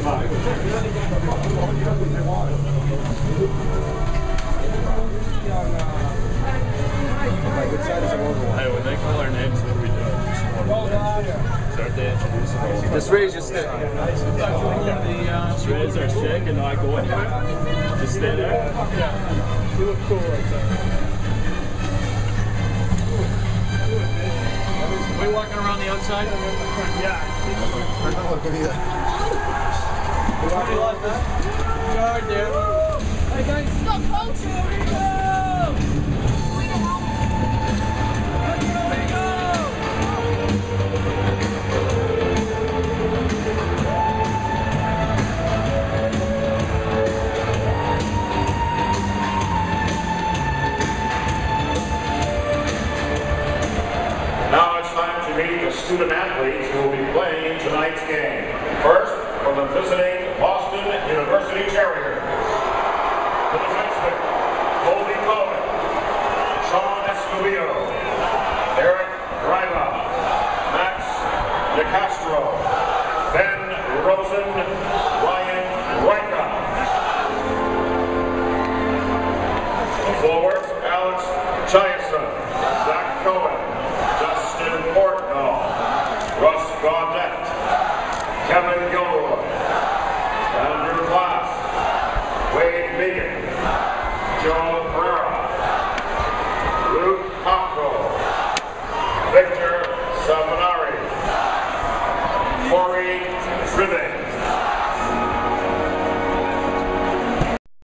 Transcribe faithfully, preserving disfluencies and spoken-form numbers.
Hey, when they call our names, what do we do? Start to introduce them. Just raise your stick. Just raise our stick and not go anywhere. Just stay there. Yeah. You look cool right there. Are we walking around the outside? Yeah. Guard there. Hey guys, stop close.